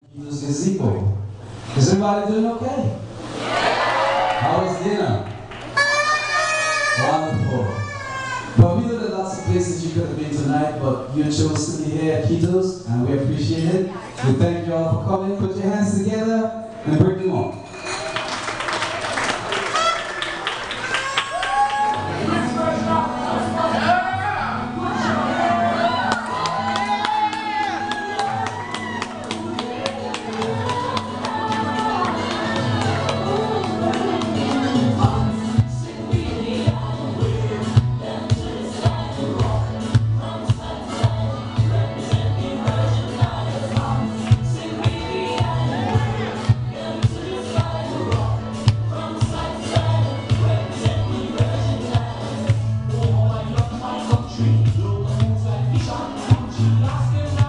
Quito's Gazebo. Is everybody doing okay? How was dinner? Wonderful. But we know that lots of places you could have been tonight, but you chose to be here at Quito's, and we appreciate it. We thank you all for coming. Put your hands together and bring them on. Asking